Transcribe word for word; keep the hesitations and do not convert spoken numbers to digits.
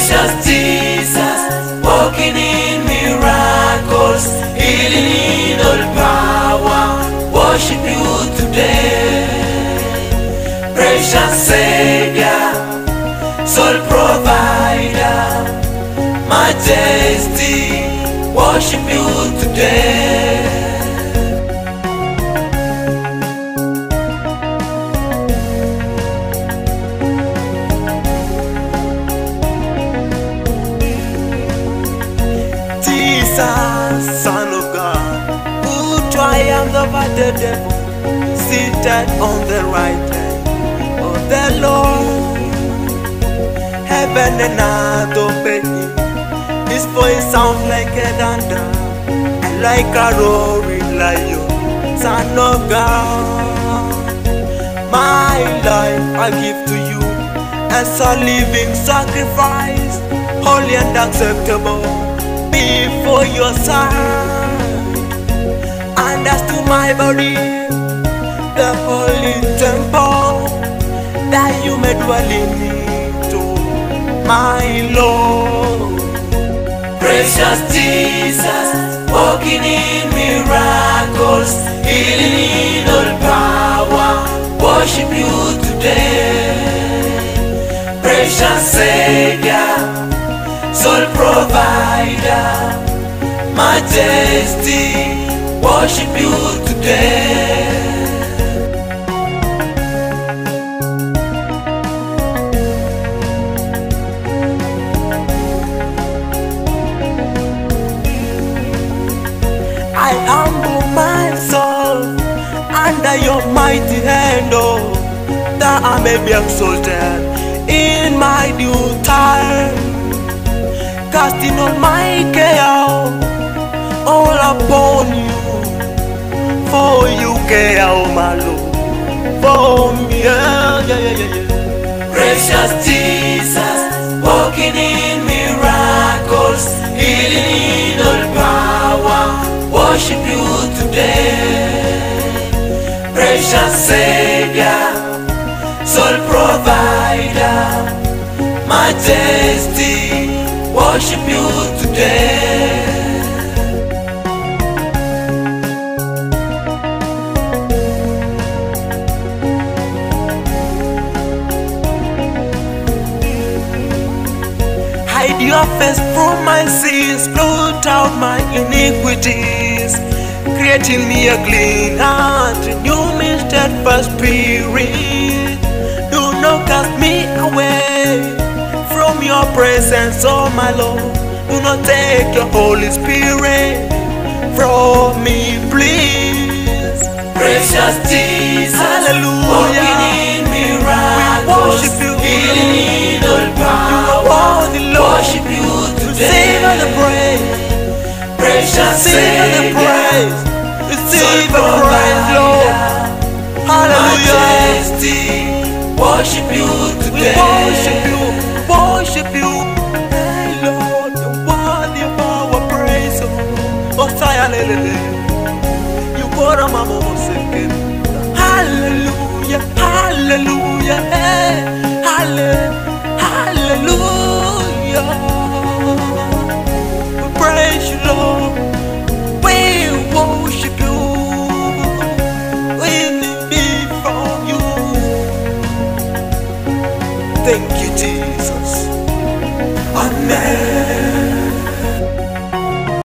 Precious Jesus, walking in miracles, healing in all power, worship you today. Precious Savior, soul provider, majesty, worship you today. Jesus, Son of God, who triumphed over the devil, seated on the right hand of the Lord. Heaven and earth obey him. His voice sounds like a thunder and like a roaring lion. Son of God, my life I give to you as a living sacrifice, holy and acceptable before your sight. And as to my body, the holy temple that you may dwell in it, my Lord. Precious Jesus, walking in miracles, healing in all power, worship you today. Precious Savior, soul provider, majesty, worship you today. I humble myself under your mighty hand, oh, that I may be exalted in my due time, casting all my care all upon you, for you care, oh my Lord, for me. Yeah, yeah, yeah, yeah. Precious Jesus, walking in miracles, healing in all power, worship you today. Precious Savior, soul provider, majesty, worship you today. Hide your face from my sins, blot out my iniquities, creating me a clean heart, renew me steadfast spirit. Do not cast me away from your presence, oh my Lord. Do not take your Holy Spirit from me, please. Precious Jesus, hallelujah, walking in miracles, we worship you, healing in all power, you are worthy, Lord. Worship you today. Receive the praise, precious Savior, receive the praise, Lord. Hallelujah, majesty, worship you today. We worship you, worship you, hey Lord, you're worthy of our praise. Oh, Sayalele, you got a mama second. Hallelujah, hallelujah, hey, hallelujah, hallelujah. We praise you, Lord. We worship you. We live from you. Thank you, Jesus. Amen.